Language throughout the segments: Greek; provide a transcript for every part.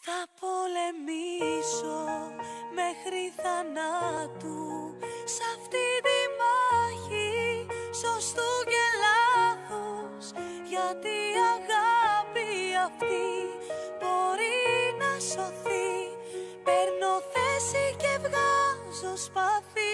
Θα πολεμήσω μέχρι θανάτου σ' αυτή τη μάχη σωστού και λάθους, γιατί η αγάπη αυτή μπορεί να σωθεί. Παίρνω θέση και βγάζω σπαθί.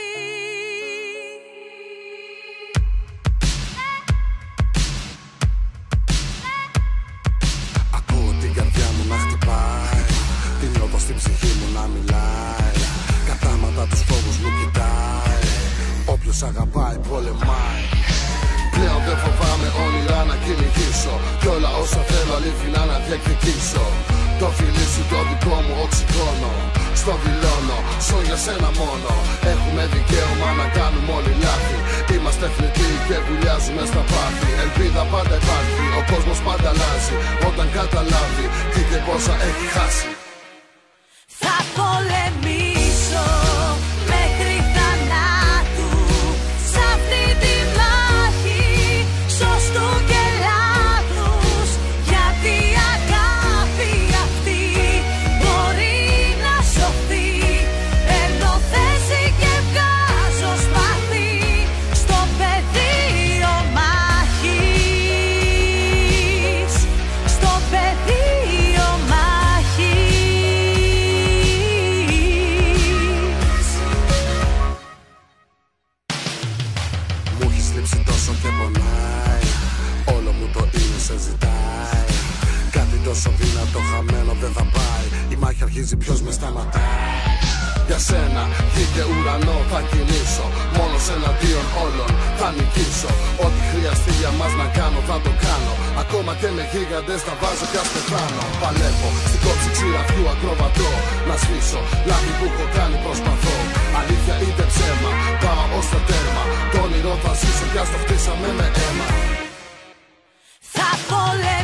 Ακούω την καρδιά μου να χτυπάει, την νιώθω στην ψυχή μου να μιλάει. Κατάματα τους φόβους μου κοιτάει, όποιος αγαπάει πολεμάει. Πλέον δεν φοβάμαι όνειρα να κυνηγήσω, κι όλα όσα θέλω αλήθινα να διεκδικήσω. Το φιλί σου το δικό μου οξυγόνο, στο δηλώνω, ζω για σένα μόνο. Έχουμε δικαίωμα να κάνουμε όλοι λάθη, είμαστε θνητοί και βουλιάζουμε στα πάθη. Ελπίδα πάντα υπάρχει, ο κόσμος πάντα αλλάζει όταν καταλάβει τι και πόσα έχει χάσει. Θα πολεμήσω μέχρι θανάτου σ' αυτή τη μάχη σωστού και λάθους, γιατί η αγάπη αυτή μπορεί να σωθεί. Παίρνω θέση και βγάζω σπαθί στο πεδίο μάχης, στο πεδίο μάχης. Μου έχεις λείψει τόσο και πονάει, όλο μου το είναι σε ζητάει. Κάτι τόσο δυνατό χαμένο δεν θα πάει, η μάχη αρχίζει, ποιος με σταματάει. Για σένα γη και ουρανό θα κινήσω, μόνος εναντίον όλων θα νικήσω. Ό,τι χρειαστεί για μας να κάνω θα το κάνω, ακόμα και με γίγαντες θα βάζω κι ας πεθάνω. Παλεύω στην κόψη ξηραφιού ακροβατώ, να σβήσω λάθη που έχω κάνει προσπαθώ. Αλήθεια είτε ψέμα, πάω ως το τέρμα, το όνειρο θα ζήσω κι ας το χτίσαμε με αίμα. Θα πολεμήσω